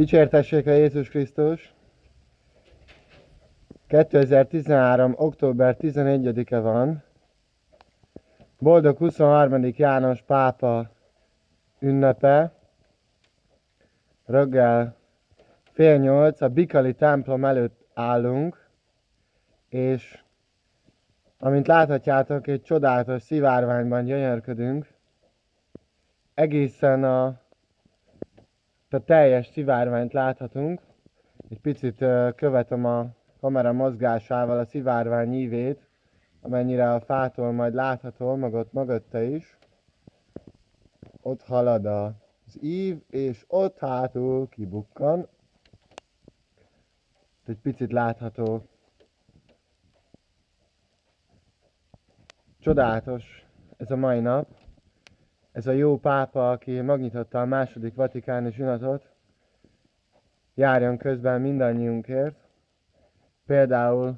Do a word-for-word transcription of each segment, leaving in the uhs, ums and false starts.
Dicsértessék a Jézus Krisztus! kétezer-tizenhárom. október tizenegyedike van. Boldog huszonharmadik János pápa ünnepe. Reggel fél nyolc a Bikali templom előtt állunk, és amint láthatjátok, egy csodálatos szivárványban gyönyörködünk. Egészen a, a teljes szivárványt láthatunk. Egy picit uh, követem a kamera mozgásával a szivárvány ívét, amennyire a fától majd látható, meg ott mögötte is. Ott halad az ív, és ott hátul kibukkan. Egy picit látható. Csodálatos ez a mai nap. Ez a jó pápa, aki megnyitotta a második vatikáni zsinatot, járjon közben mindannyiunkért. Például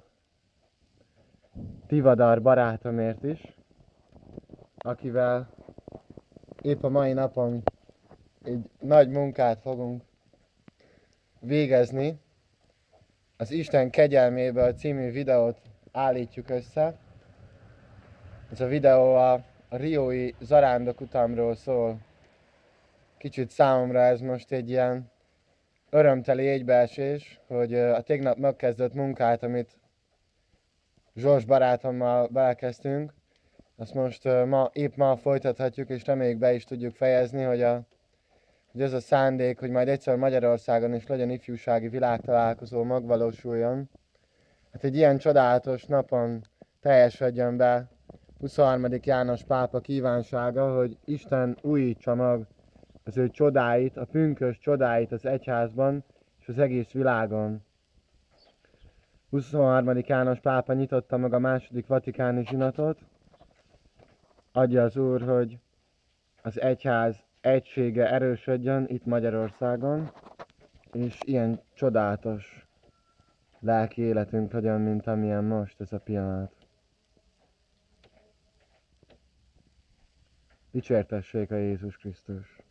Tivadar barátomért is, akivel épp a mai napon egy nagy munkát fogunk végezni. Az Isten kegyelméből című videót állítjuk össze. Ez a videó a, a riói zarándok utamról szól. Kicsit számomra ez most egy ilyen örömteli egybeesés, hogy a tegnap megkezdett munkát, amit Zsors barátommal belekezdtünk, azt most ma, épp ma folytathatjuk, és reméljük be is tudjuk fejezni, hogy, a, hogy ez a szándék, hogy majd egyszer Magyarországon is legyen ifjúsági világtalálkozó, megvalósuljon. Hát egy ilyen csodálatos napon teljesedjön be huszonharmadik János pápa kívánsága, hogy Isten újítsa meg az ő csodáit, a pünkös csodáit az egyházban és az egész világon. huszonharmadik János pápa nyitotta meg a második vatikáni zsinatot. Adja az Úr, hogy az egyház egysége erősödjön itt Magyarországon, és ilyen csodálatos lelki életünk legyen, mint amilyen most ez a pillanat. Dicsértessék a Jézus Krisztus!